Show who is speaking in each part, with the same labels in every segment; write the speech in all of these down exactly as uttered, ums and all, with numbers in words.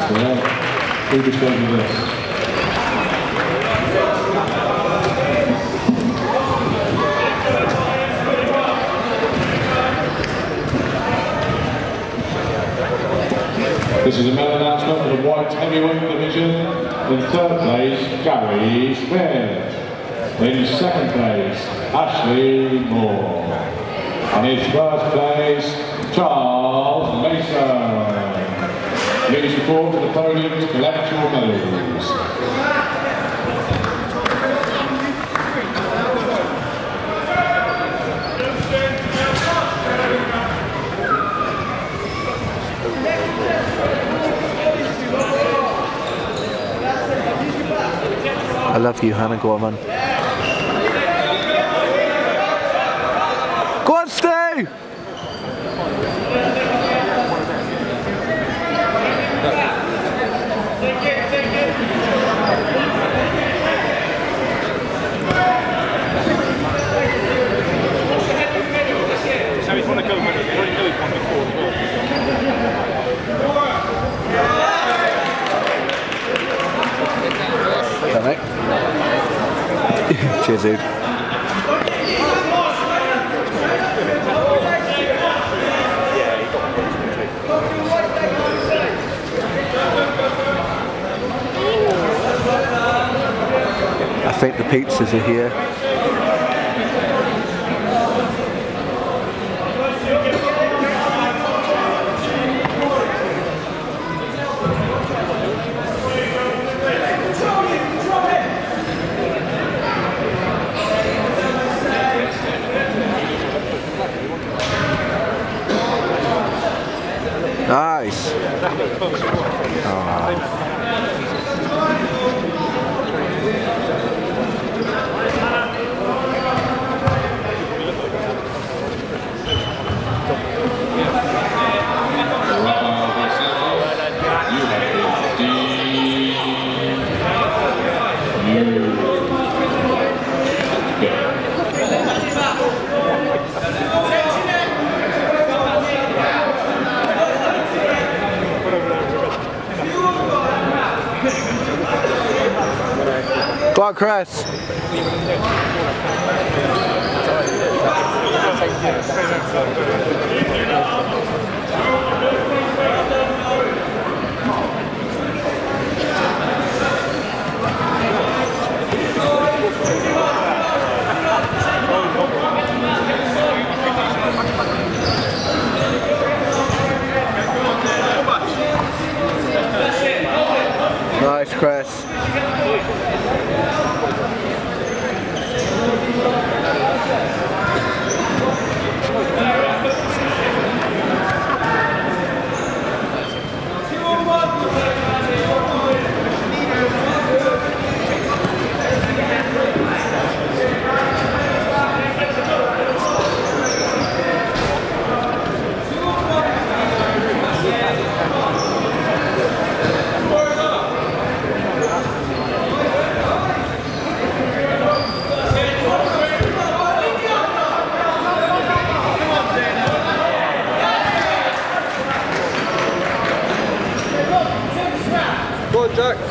Speaker 1: Well, who displays with this? This is a medal announcement for the white heavyweight division. In third place, Gary Smith. In second place, Ashley Moore. And in first place, Charles Mason. Please report to the podium to collect your medals.
Speaker 2: I love you, Hannah. Go on, man. Go on, Stu!
Speaker 3: So he's want to go with it. You already know he's won before as well.
Speaker 2: Yeah, mate. Cheers, dude. I think the pizzas are here. Nice. Oh. Go on, Chris. Nice, Chris. Go on, Jack.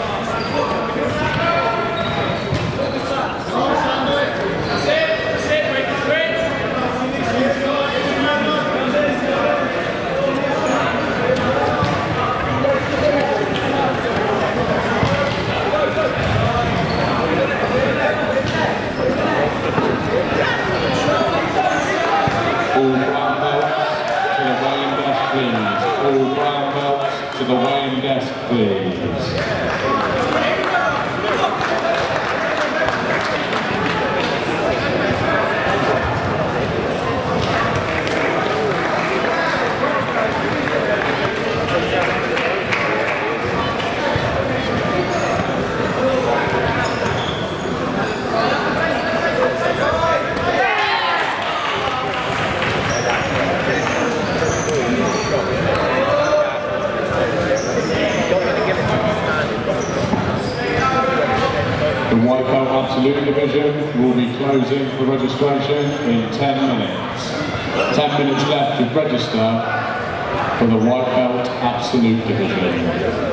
Speaker 1: All brown belts to the weighing desk, please. All brown belts to the weighing desk, please. The white belt absolute division will be closing for registration in ten minutes. ten minutes left to register for the white belt absolute division.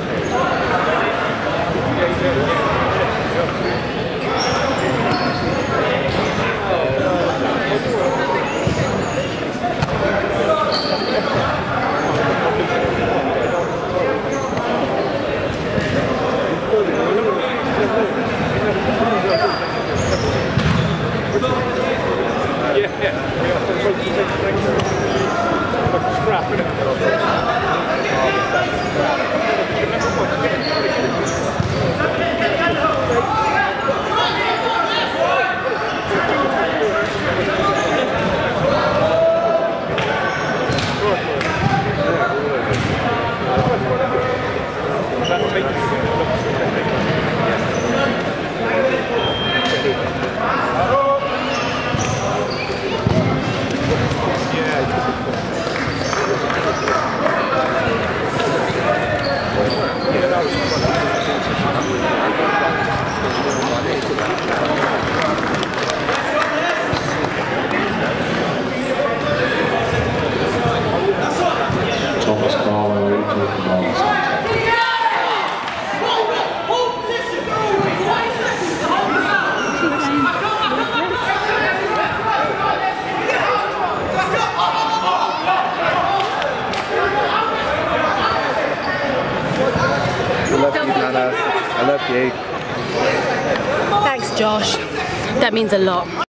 Speaker 1: Thomas Barlow into the command.
Speaker 2: I love you, Nana. I love you.
Speaker 4: Thanks, Josh. That means a lot.